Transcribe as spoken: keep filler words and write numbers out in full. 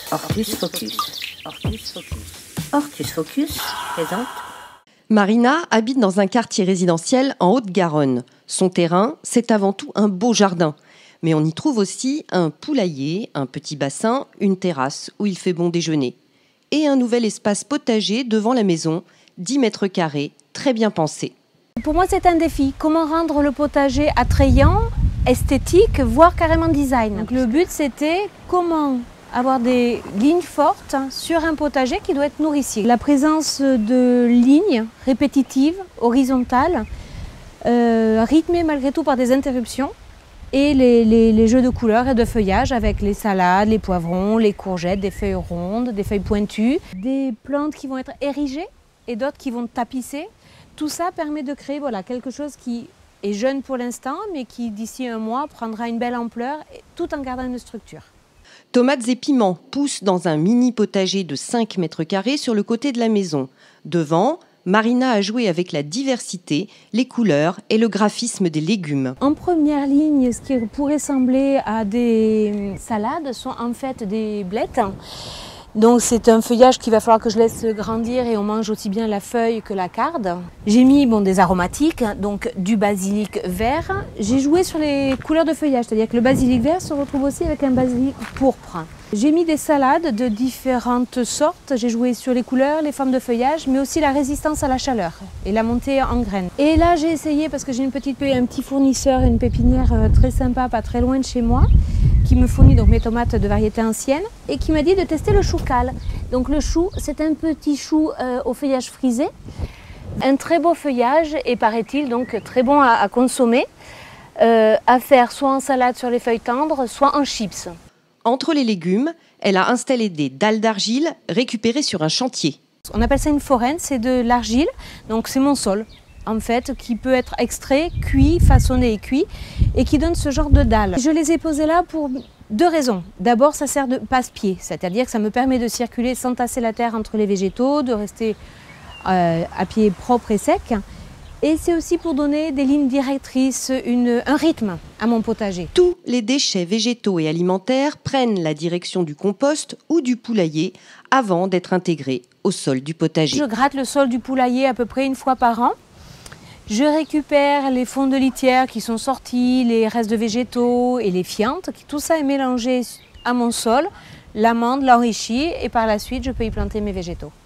Hortus Focus. Hortus Focus. Hortus Focus présente. Marina habite dans un quartier résidentiel en Haute-Garonne. Son terrain, c'est avant tout un beau jardin. Mais on y trouve aussi un poulailler, un petit bassin, une terrasse où il fait bon déjeuner. Et un nouvel espace potager devant la maison, dix mètres carrés, très bien pensé. Pour moi, c'est un défi. Comment rendre le potager attrayant, esthétique, voire carrément design. Donc, le but, c'était comment avoir des lignes fortes sur un potager qui doit être nourricier. La présence de lignes répétitives, horizontales, euh, rythmées malgré tout par des interruptions, et les, les, les jeux de couleurs et de feuillage avec les salades, les poivrons, les courgettes, des feuilles rondes, des feuilles pointues, des plantes qui vont être érigées et d'autres qui vont tapisser. Tout ça permet de créer voilà, quelque chose qui est jeune pour l'instant, mais qui d'ici un mois prendra une belle ampleur, tout en gardant une structure. Tomates et piments poussent dans un mini potager de cinq mètres carrés sur le côté de la maison. Devant, Marina a joué avec la diversité, les couleurs et le graphisme des légumes. En première ligne, ce qui pourrait sembler à des salades sont en fait des blettes. Donc c'est un feuillage qu'il va falloir que je laisse grandir et on mange aussi bien la feuille que la carde. J'ai mis bon, des aromatiques, donc du basilic vert. J'ai joué sur les couleurs de feuillage, c'est-à-dire que le basilic vert se retrouve aussi avec un basilic pourpre. J'ai mis des salades de différentes sortes. J'ai joué sur les couleurs, les formes de feuillage, mais aussi la résistance à la chaleur et la montée en graines. Et là, j'ai essayé, parce que j'ai une petite, un petit fournisseur, une pépinière très sympa, pas très loin de chez moi, qui me fournit donc mes tomates de variété ancienne et qui m'a dit de tester le chou cal. Donc le chou, c'est un petit chou euh, au feuillage frisé, un très beau feuillage et paraît-il donc très bon à, à consommer, euh, à faire soit en salade sur les feuilles tendres, soit en chips. Entre les légumes, elle a installé des dalles d'argile récupérées sur un chantier. On appelle ça une foraine, c'est de l'argile, donc c'est mon sol en fait, qui peut être extrait, cuit, façonné et cuit, et qui donne ce genre de dalles. Je les ai posées là pour deux raisons. D'abord, ça sert de passe-pied, c'est-à-dire que ça me permet de circuler sans tasser la terre entre les végétaux, de rester euh, à pied propre et sec. Et c'est aussi pour donner des lignes directrices, une, un rythme à mon potager. Tous les déchets végétaux et alimentaires prennent la direction du compost ou du poulailler avant d'être intégrés au sol du potager. Je gratte le sol du poulailler à peu près une fois par an. Je récupère les fonds de litière qui sont sortis, les restes de végétaux et les fientes. Tout ça est mélangé à mon sol, l'amande l'enrichit et par la suite je peux y planter mes végétaux.